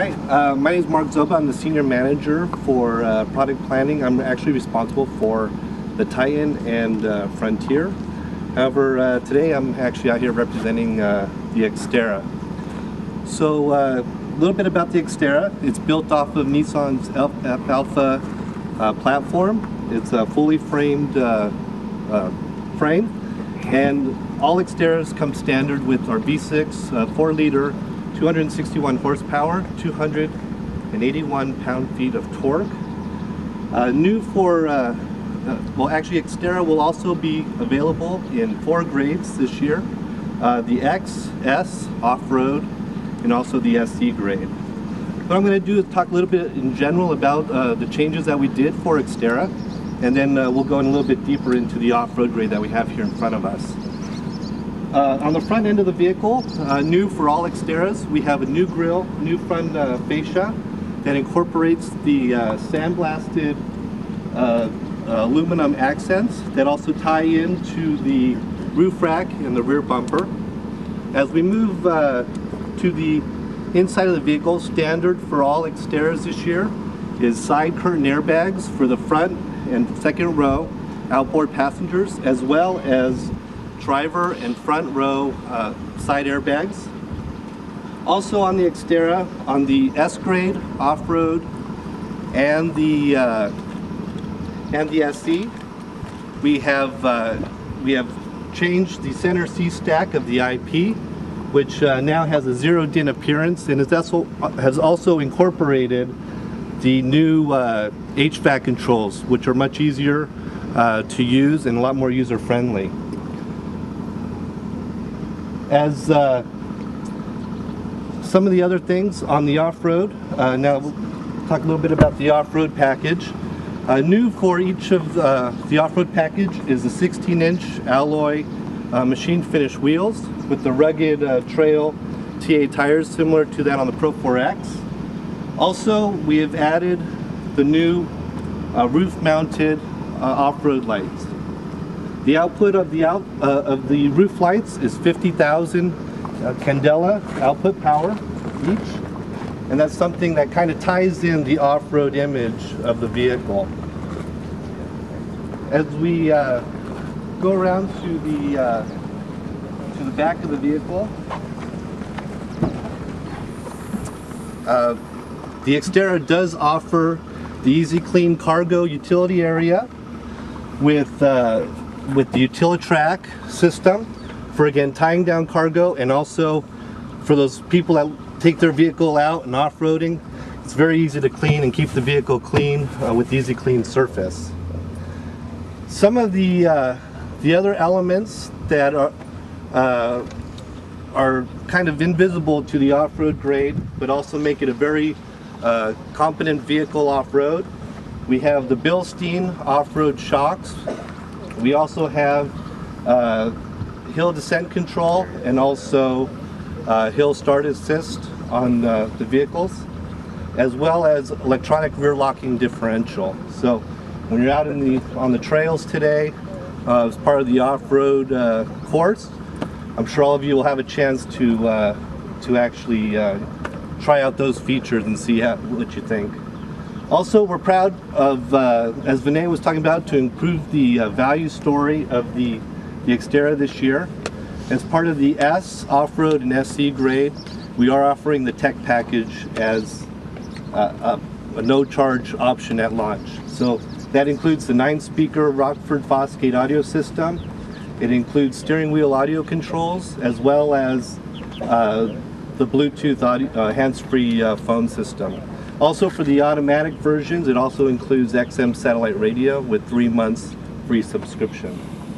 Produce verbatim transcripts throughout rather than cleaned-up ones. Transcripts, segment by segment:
Hi, uh, my name is Mark Zoba. I'm the Senior Manager for uh, Product Planning. I'm actually responsible for the Titan and uh, Frontier. However, uh, today I'm actually out here representing uh, the Xterra. So uh, a little bit about the Xterra. It's built off of Nissan's F Alpha uh, platform. It's a fully framed uh, uh, frame, and all Xterras come standard with our V six uh, four liter, two hundred sixty-one horsepower, two hundred eighty-one pound-feet of torque. Uh, new for, uh, uh, well actually Xterra will also be available in four grades this year. Uh, the X, S, off-road, and also the S E grade. What I'm going to do is talk a little bit in general about uh, the changes that we did for Xterra, and then uh, we'll go in a little bit deeper into the off-road grade that we have here in front of us. Uh, on the front end of the vehicle, uh, new for all Xterras, we have a new grille, new front uh, fascia that incorporates the uh, sandblasted uh, uh, aluminum accents that also tie into the roof rack and the rear bumper. As we move uh, to the inside of the vehicle, standard for all Xterras this year is side curtain airbags for the front and second row outboard passengers, as well as driver and front row uh, side airbags. Also on the Xterra, on the S grade, off-road, and the uh, and the S E, we have uh, we have changed the center C stack of the I P, which uh, now has a zero din appearance, and it also has also incorporated the new uh, H V A C controls, which are much easier uh, to use and a lot more user friendly. As uh, some of the other things on the off-road, uh, now we'll talk a little bit about the off-road package. Uh, new for each of uh, the off-road package is a sixteen inch alloy uh, machine finish wheels with the rugged uh, trail T A tires similar to that on the Pro four X. Also, we have added the new uh, roof-mounted uh, off-road lights. The output of the out uh, of the roof lights is fifty thousand uh, candela output power each, and that's something that kind of ties in the off-road image of the vehicle. As we uh, go around to the uh, to the back of the vehicle, uh, the Xterra does offer the Easy Clean cargo utility area with uh, with the UtiliTrack system for, again, tying down cargo, and also for those people that take their vehicle out and off-roading, it's very easy to clean and keep the vehicle clean uh, with Easy Clean surface. Some of the uh, the other elements that are uh, are kind of invisible to the off-road grade, but also make it a very uh, competent vehicle off-road. We have the Bilstein off-road shocks. We also have uh, hill descent control and also uh, hill start assist on uh, the vehicles, as well as electronic rear locking differential. So when you're out in the on the trails today, uh, as part of the off-road uh, course, I'm sure all of you will have a chance to uh, to actually uh, try out those features and see how, what you think. Also, we're proud of, uh, as Vinay was talking about, to improve the uh, value story of the, the Xterra this year. As part of the S, off-road, and S E grade, we are offering the tech package as uh, a, a no-charge option at launch. So that includes the nine speaker Rockford Fosgate audio system. It includes steering wheel audio controls, as well as uh, the Bluetooth audio, uh, hands-free uh, phone system. Also, for the automatic versions, it also includes X M satellite radio with three months free subscription.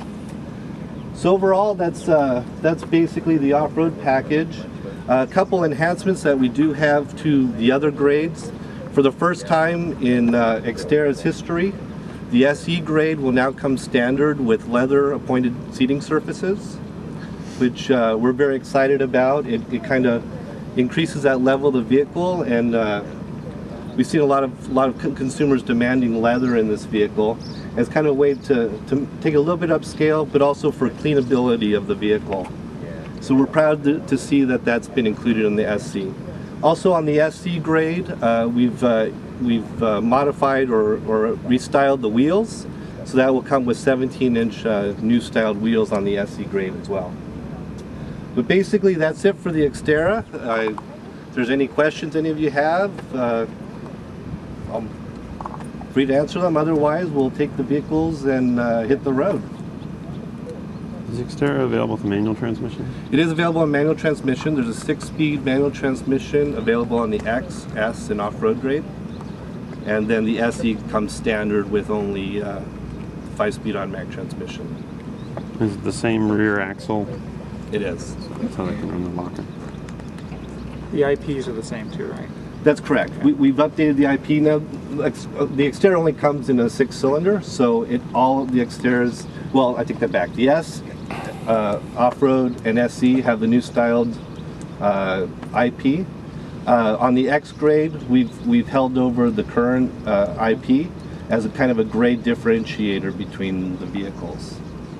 So overall, that's uh, that's basically the off-road package. A couple enhancements that we do have to the other grades. For the first time in uh, Xterra's history, the S E grade will now come standard with leather appointed seating surfaces, which uh, we're very excited about. It, it kind of increases that level of the vehicle, and uh, we've seen a lot of a lot of consumers demanding leather in this vehicle as kind of a way to, to take a little bit upscale, but also for cleanability of the vehicle. So we're proud to, to see that that's been included in the S E. Also on the S C grade, uh, we've uh, we've uh, modified or, or restyled the wheels, so that will come with seventeen inch uh, new styled wheels on the S C grade as well. But basically that's it for the Xterra. Uh, if there's any questions any of you have, uh, I'm free to answer them. Otherwise, we'll take the vehicles and uh, hit the road. Is Xterra available with manual transmission? It is available on manual transmission. There's a six-speed manual transmission available on the X, S, and off-road grade. And then the S E comes standard with only uh, five-speed automatic transmission. Is it the same rear axle? It is. That's how they can run the locker. The I Ps are the same too, right? That's correct. We, we've updated the I P now. The Xterra only comes in a six-cylinder, so it all of the Xterras. Well, I take that back. The S, uh, off-road, and S E have the new styled uh, I P. Uh, on the X grade, we've we've held over the current uh, I P as a kind of a grade differentiator between the vehicles.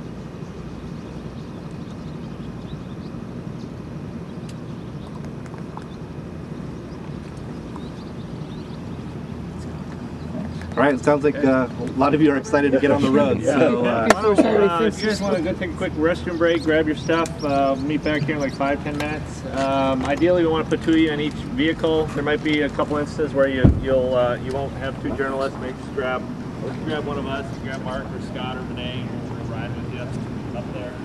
All right, it sounds like uh, a lot of you are excited to get on the road. Yeah. So, uh, Uh, if you just want to go take a quick restroom break, grab your stuff, uh, meet back here in like five, ten minutes. Um, ideally, we want to put two of you in each vehicle. There might be a couple instances where you you'll uh, you won't have two journalists. Maybe just grab, or grab one of us, grab Mark or Scott or Renee, and we'll ride with you up there.